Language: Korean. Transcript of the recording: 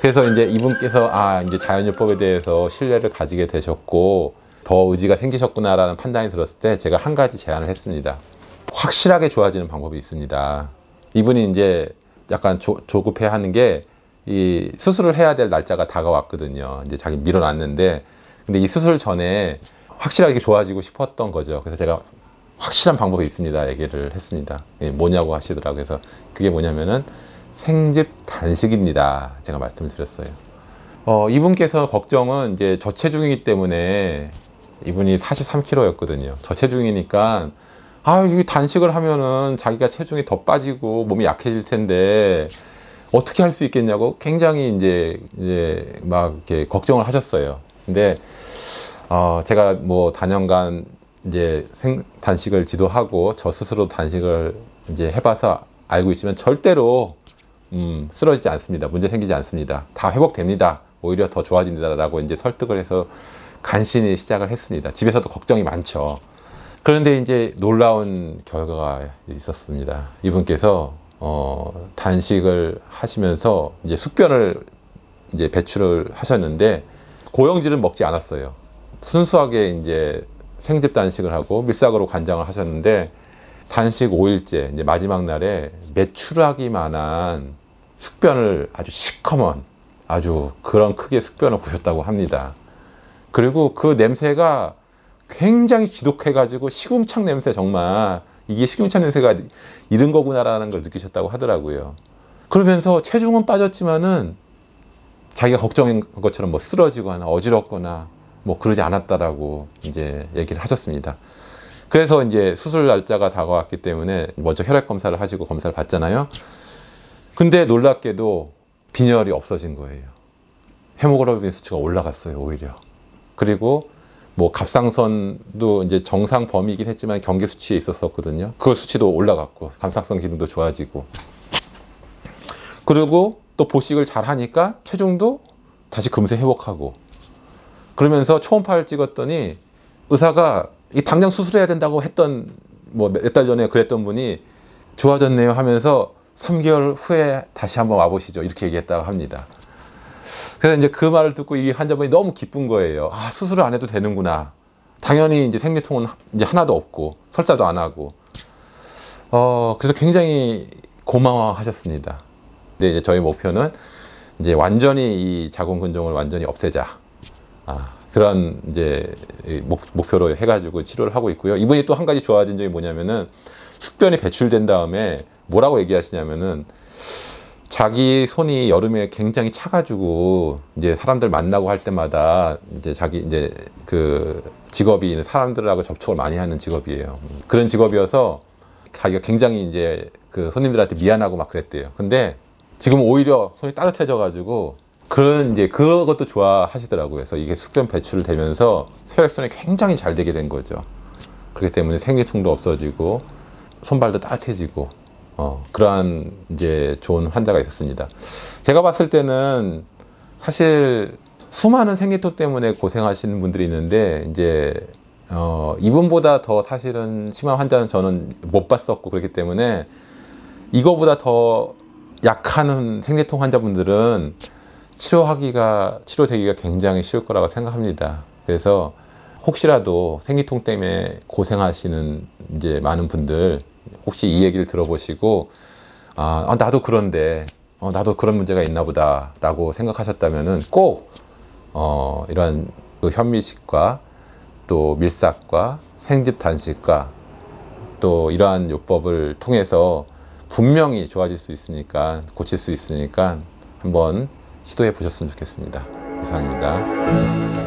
그래서 이제 이분께서 이제 자연요법에 대해서 신뢰를 가지게 되셨고 더 의지가 생기셨구나라는 판단이 들었을 때 제가 한 가지 제안을 했습니다. 확실하게 좋아지는 방법이 있습니다. 이분이 이제 약간 조급해하는 게 이 수술을 해야 될 날짜가 다가왔거든요. 이제 자기 밀어놨는데 근데 이 수술 전에 확실하게 좋아지고 싶었던 거죠. 그래서 제가 확실한 방법이 있습니다 얘기를 했습니다. 뭐냐고 하시더라고요. 그래서 그게 뭐냐면은 생즙 단식입니다. 제가 말씀을 드렸어요. 이분께서 걱정은 이제 저체중이기 때문에 이분이 43kg였거든요. 저체중이니까 이 단식을 하면은 자기가 체중이 더 빠지고 몸이 약해질 텐데 어떻게 할 수 있겠냐고 굉장히 이제 막 이렇게 걱정을 하셨어요. 근데 제가 뭐 단연간 이제 단식을 지도하고 저 스스로 단식을 이제 해봐서 알고 있지만 절대로 쓰러지지 않습니다. 문제 생기지 않습니다. 다 회복됩니다. 오히려 더 좋아집니다라고 이제 설득을 해서 간신히 시작을 했습니다. 집에서도 걱정이 많죠. 그런데 이제 놀라운 결과가 있었습니다. 이분께서 단식을 하시면서 이제 숙변을 이제 배출을 하셨는데 고형질은 먹지 않았어요. 순수하게 이제 생즙 단식을 하고 밀싹으로 관장을 하셨는데 단식 5일째 이제 마지막 날에 메추라기만한 숙변을 아주 시커먼 아주 그런 크기의 숙변을 보셨다고 합니다. 그리고 그 냄새가 굉장히 지독해 가지고 시궁창 냄새, 정말 이게 시궁창 냄새가 이런 거구나라는 걸 느끼셨다고 하더라고요. 그러면서 체중은 빠졌지만은 자기가 걱정한 것처럼 뭐 쓰러지거나 어지럽거나 뭐 그러지 않았다라고 이제 얘기를 하셨습니다. 그래서 이제 수술 날짜가 다가왔기 때문에 먼저 혈액 검사를 하시고 검사를 받잖아요. 근데 놀랍게도 빈혈이 없어진 거예요. 헤모글로빈 수치가 올라갔어요, 오히려. 그리고 뭐 갑상선도 이제 정상 범위이긴 했지만 경계 수치에 있었거든요. 그 수치도 올라갔고 갑상선 기능도 좋아지고, 그리고 또 보식을 잘 하니까 체중도 다시 금세 회복하고, 그러면서 초음파를 찍었더니 의사가 이 당장 수술해야 된다고 했던 뭐 몇 달 전에 그랬던 분이 좋아졌네요 하면서 3개월 후에 다시 한번 와보시죠 이렇게 얘기했다고 합니다. 그래서 이제 그 말을 듣고 이 환자분이 너무 기쁜 거예요. 수술을 안 해도 되는구나. 당연히 이제 생리통은 이제 하나도 없고 설사도 안 하고. 그래서 굉장히 고마워하셨습니다. 근데 이제 저희 목표는 이제 완전히 이 자궁근종을 완전히 없애자. 그런 이제 목표로 해가지고 치료를 하고 있고요. 이분이 또 한 가지 좋아진 점이 뭐냐면은 숙변이 배출된 다음에 뭐라고 얘기하시냐면은 자기 손이 여름에 굉장히 차가지고 이제 사람들 만나고 할 때마다 이제 자기 이제 그 직업이 사람들하고 접촉을 많이 하는 직업이에요. 그런 직업이어서 자기가 굉장히 이제 그 손님들한테 미안하고 막 그랬대요. 근데 지금 오히려 손이 따뜻해져가지고 그런 이제 그것도 좋아하시더라고요. 그래서 이게 숙변 배출되면서 혈액순환이 굉장히 잘 되게 된 거죠. 그렇기 때문에 생리통도 없어지고 손발도 따뜻해지고 그러한 이제 좋은 환자가 있었습니다. 제가 봤을 때는 사실 수많은 생리통 때문에 고생하시는 분들이 있는데 이제 이분보다 더 사실은 심한 환자는 저는 못 봤었고, 그렇기 때문에 이거보다 더 약한 생리통 환자분들은 치료되기가 굉장히 쉬울 거라고 생각합니다. 그래서 혹시라도 생리통 때문에 고생하시는 이제 많은 분들 혹시 이 얘기를 들어보시고 나도 그런데 나도 그런 문제가 있나 보다 라고 생각하셨다면은 꼭 이런 그 현미식과 또 밀싹과 생즙 단식과 또 이러한 요법을 통해서 분명히 좋아질 수 있으니까, 고칠 수 있으니까 한번 시도해 보셨으면 좋겠습니다. 이상입니다.